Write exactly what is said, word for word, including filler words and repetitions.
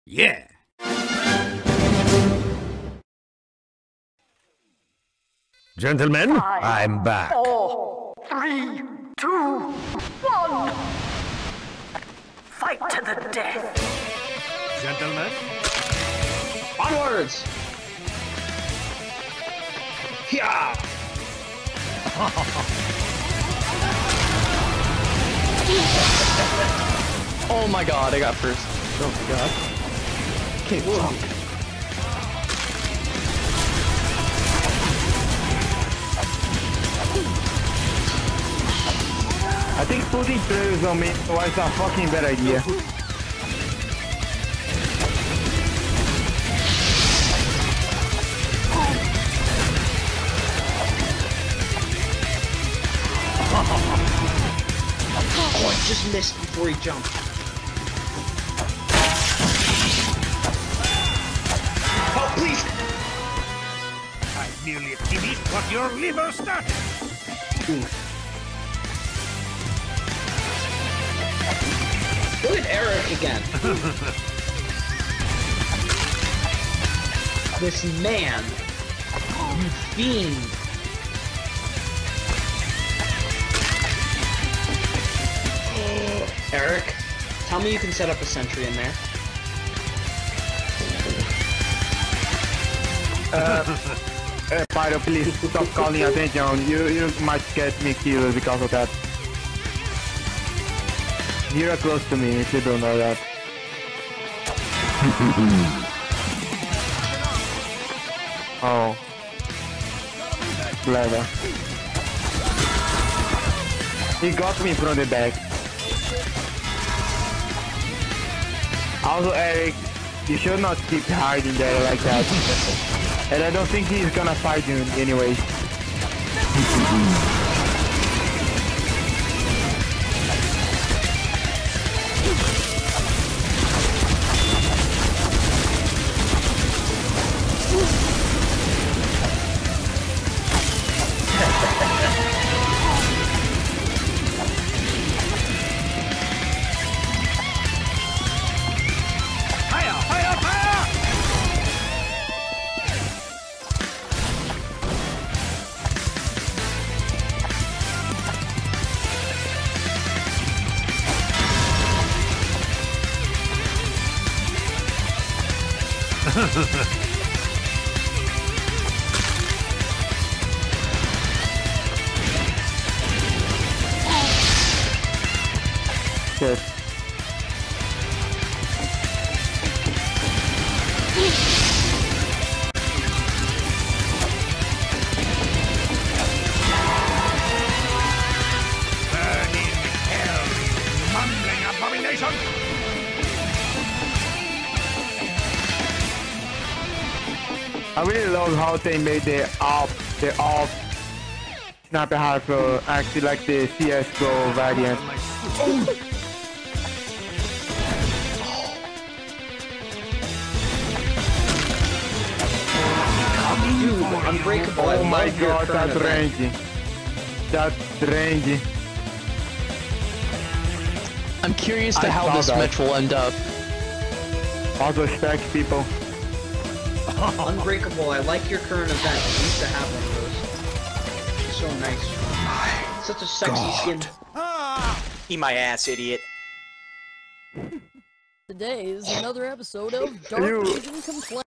Yeah. Gentlemen, Five, I'm back. Four, three, two, one. Fight to the death. Gentlemen, Onwards! Yeah! Oh my god, I got first. Oh my god. Okay, fuck. I think putting trailers on me was a fucking bad idea. Oh, I just missed before he jumped. Oh, please! I merely finished what your liver started. Look at Eric again. This man. You fiend. Eric, tell me you can set up a sentry in there. Uh, uh, Pyro, please stop calling attention. You you might get me killed because of that. You're close to me if you don't know that. Oh. Clever. He got me from the back. Also, Eric, you should not keep hiding there like that. And I don't think he's gonna fight you anyways. Shit. Burn in hell, you mumbling abomination! I really love how they made the off, the off sniper rifle actually like the C S G O variant. Dude, Unbreakable, I Oh my love your god, current that event. range. That range. I'm curious to I how saw this that. match will end up. Also specs people. Unbreakable, I like your current event. I used to have one of those. It's so nice. Such a sexy skin. Eat my ass, idiot. Today is another episode of Dark You- Vision Complaints.